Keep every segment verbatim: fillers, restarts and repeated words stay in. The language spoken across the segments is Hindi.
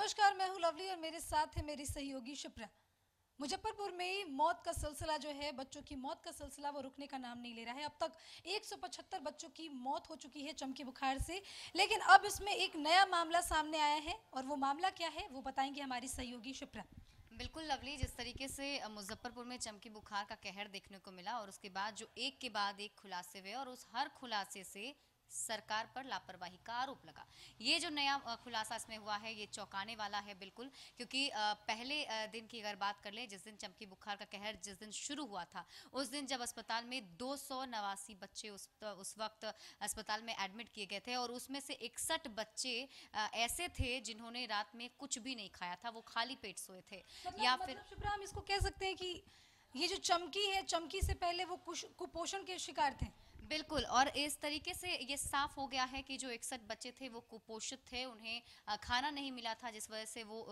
नमस्कार, मैं हूं लवली और मेरे साथ है मेरी सहयोगी शिप्रा। मुजफ्फरपुर में मौत का सिलसिला जो है, बच्चों की मौत का सिलसिला, वो रुकने का नाम नहीं ले रहा है। अब तक एक सौ पचहत्तर बच्चों की मौत हो चुकी है चमकी बुखार से, लेकिन अब इसमें एक नया मामला सामने आया है और वो मामला क्या है वो बताएंगे हमारी सहयोगी शिप्रा। बिल्कुल लवली, जिस तरीके से मुजफ्फरपुर में चमकी बुखार का कहर देखने को मिला और उसके बाद जो एक के बाद एक खुलासे हुए और उस हर खुलासे से सरकार पर लापरवाही का आरोप लगा। ये जो नया खुलासा इसमें हुआ है ये चौंकाने वाला है बिल्कुल, क्योंकि पहले दिन की अगर बात कर ले, जिस दिन चमकी बुखार का कहर जिस दिन शुरू हुआ था उस दिन जब अस्पताल में दो सौ नवासी बच्चे उस उस वक्त अस्पताल में एडमिट किए गए थे और उसमें से इकसठ बच्चे ऐसे थे जिन्होंने रात में कुछ भी नहीं खाया था, वो खाली पेट सोए थे। मतलब, या मतलब फिर शिप्रा, हम इसको कह सकते हैं कि ये जो चमकी है, चमकी से पहले वो कुपोषण के शिकार थे। बिल्कुल, और इस तरीके से ये साफ हो गया है कि जो इकसठ बच्चे थे वो कुपोषित थे, उन्हें खाना नहीं मिला था जिस वजह से वो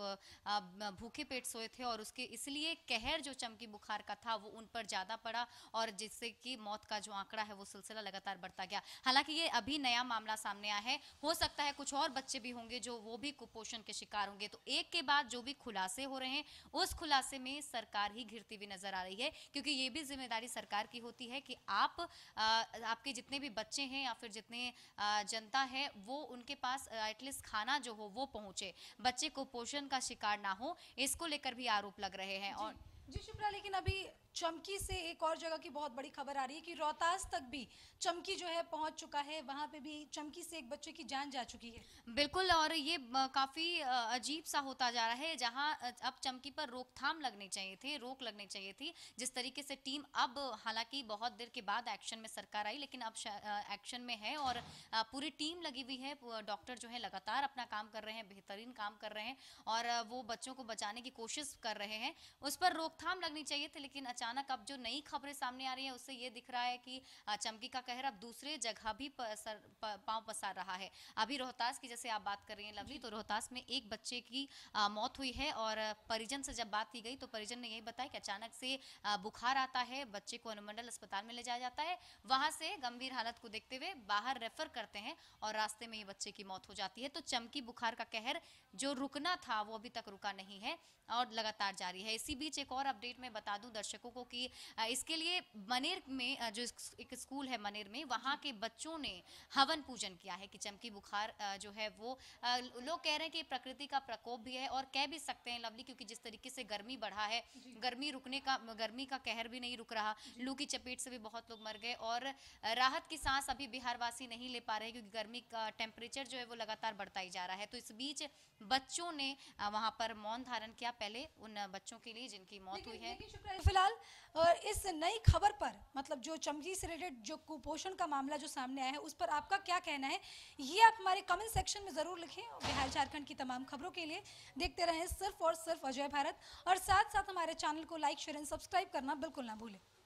भूखे पेट सोए थे और उसके इसलिए कहर जो चमकी बुखार का था वो उन पर ज़्यादा पड़ा और जिससे कि मौत का जो आंकड़ा है वो सिलसिला लगातार बढ़ता गया। हालांकि ये अभी नया मामला सामने आया है, हो सकता है कुछ और बच्चे भी होंगे जो वो भी कुपोषण के शिकार होंगे। तो एक के बाद जो भी खुलासे हो रहे हैं उस खुलासे में सरकार ही घिरती हुई नजर आ रही है, क्योंकि ये भी जिम्मेदारी सरकार की होती है कि आप आपके जितने भी बच्चे हैं या फिर जितने जनता है वो उनके पास एटलीस्ट खाना जो हो वो पहुंचे, बच्चे कुपोषण का शिकार ना हो, इसको लेकर भी आरोप लग रहे हैं। और जी शिप्रा, लेकिन अभी चमकी से एक और जगह की बहुत बड़ी खबर आ रही है कि रोहतास तक भी चमकी जो है पहुंच चुका है, वहां पे भी चमकी से एक बच्चे की जान जा चुकी है। बिल्कुल, और ये काफी अजीब सा होता जा रहा है, जहां अब चमकी पर रोकथाम लगनी चाहिए थी, रोक लगनी चाहिए थी। जिस तरीके से टीम अब हालांकि बहुत देर के बाद एक्शन में सरकार आई, लेकिन अब एक्शन में है और पूरी टीम लगी हुई है। डॉक्टर जो है लगातार अपना काम कर रहे हैं, बेहतरीन काम कर रहे हैं और वो बच्चों को बचाने की कोशिश कर रहे हैं। उस पर रोकथाम लगनी चाहिए थी, लेकिन अचानक अब जो नई खबरें सामने आ रही है उससे ये दिख रहा है कि चमकी का कहर अब दूसरे जगह भी पांव पसार रहा है। अभी रोहतास की जैसे आप बात कर रही हैं लवली, तो रोहतास में एक बच्चे की आ, मौत हुई है और परिजन से जब बात की गई तो परिजन ने यही बताया कि अचानक से आ, बुखार आता है, बच्चे को अनुमंडल अस्पताल में ले जाया जाता है, वहां से गंभीर हालत को देखते हुए बाहर रेफर करते हैं और रास्ते में ही बच्चे की मौत हो जाती है। तो चमकी बुखार का कहर जो रुकना था वो अभी तक रुका नहीं है और लगातार जारी है। इसी बीच एक और अपडेट में बता दूं दर्शकों को कि इसके लिए मनेर में जो एक स्कूल है मनेर में, वहां के बच्चों ने हवन पूजन किया है कि चमकी बुखार जो है वो लोग कह रहे हैं कि प्रकृति का प्रकोप भी है और कह भी सकते हैं लवली, क्योंकि जिस तरीके से गर्मी बढ़ा है, गर्मी रुकने का गर्मी का कहर भी नहीं रुक रहा, लू की चपेट से भी बहुत लोग मर गए और राहत की सांस अभी बिहार वासी नहीं ले पा रहे क्योंकि गर्मी का टेम्परेचर जो है वो लगातार बढ़ता ही जा रहा है। तो इस बीच बच्चों ने वहां पर मौन धारण किया पहले उन बच्चों के लिए जिनकी मौत हुई है। फिलहाल और इस नई खबर पर, मतलब जो चमकी से रिलेटेड जो कुपोषण का मामला जो सामने आया है उस पर आपका क्या कहना है, ये आप हमारे कमेंट सेक्शन में जरूर लिखें। बिहार झारखंड की तमाम खबरों के लिए देखते रहें सिर्फ और सिर्फ अजय भारत और साथ साथ हमारे चैनल को लाइक शेयर एंड सब्सक्राइब करना बिल्कुल ना भूलें।